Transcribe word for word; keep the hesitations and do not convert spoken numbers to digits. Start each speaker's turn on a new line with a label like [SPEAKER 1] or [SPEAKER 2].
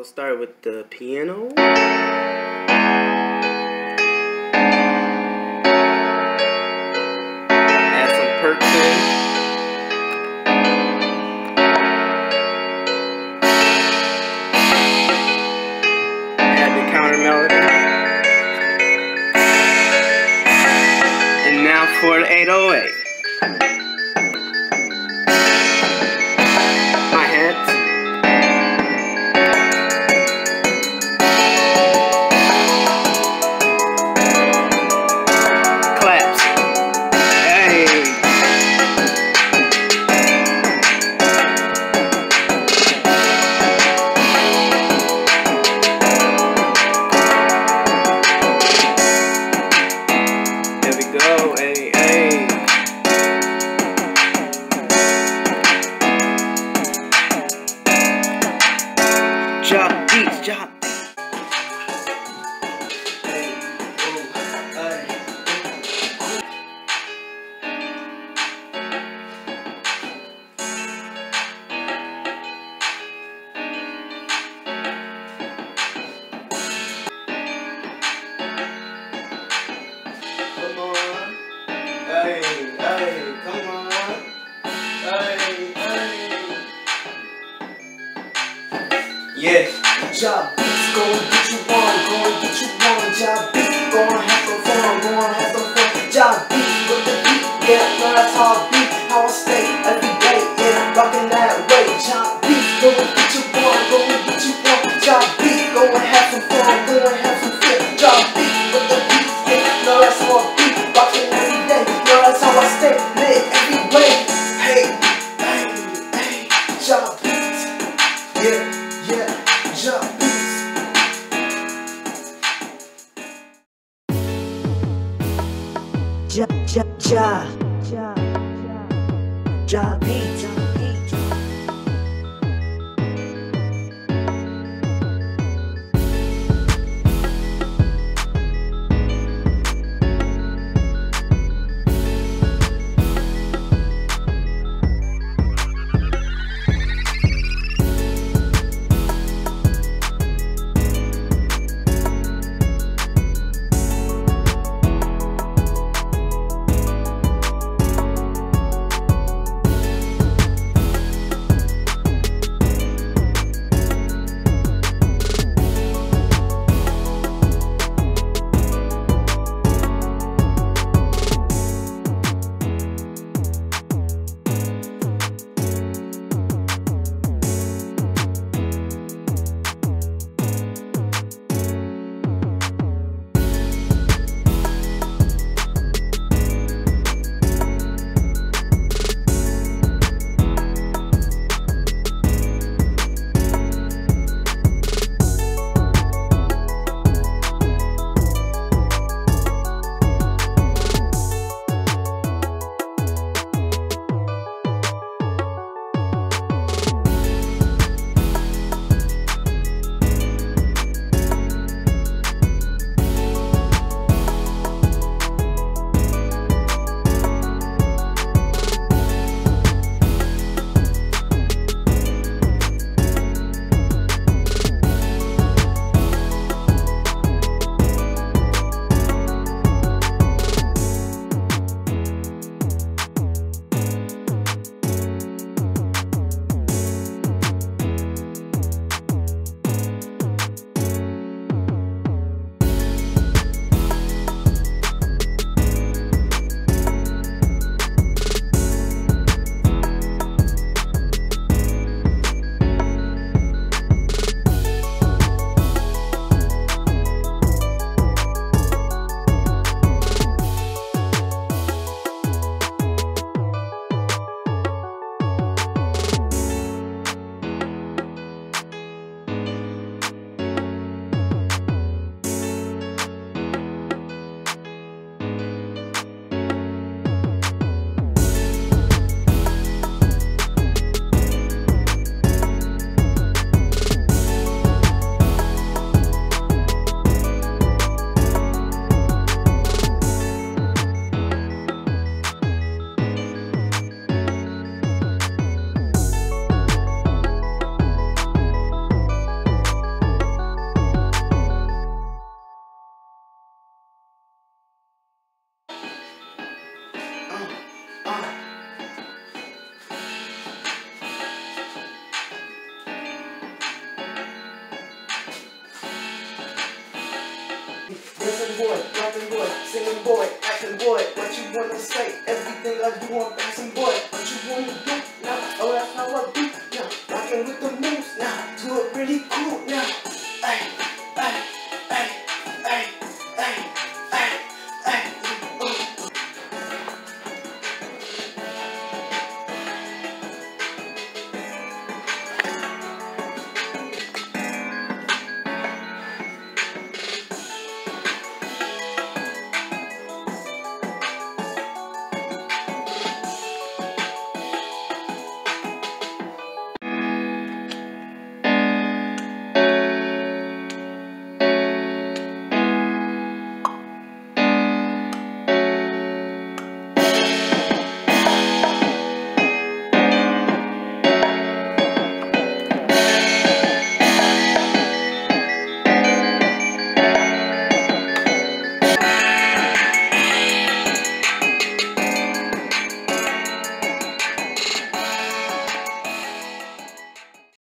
[SPEAKER 1] we'll start with the piano. Add some perks in. Add the counter melody. And now for the eight oh eight. Hi-hats. JahBeats, JahBeats. Hey, oh, hey. Come on. Hey, hey, come on. Hey, hey. Yes. JahBeats, go and get you one, go and get you one. JahBeats, go and have some fun, go and have some fun. JahBeats with the beat, yeah, no, that's how I beat, how I stay every day, yeah, rockin' that way. JahBeats, go and get you one, go and get you one. JahBeats, go and have some fun, go and have some fun. JahBeats with the beat, yeah, no, that's how I beat, rockin' every day, no, that's how I stay lit every way. Hey, hey, hey, JahBeats, yeah, yeah, JahBeats. Ja, ja, ja, ja, JahBeats. boy, rapping boy, singing boy, acting boy. What you wanna say? Everything I do, I'm passing boy. What you wanna do now? Oh, that's how I do now. Rocking with the moves now, do it really cool now. Ay.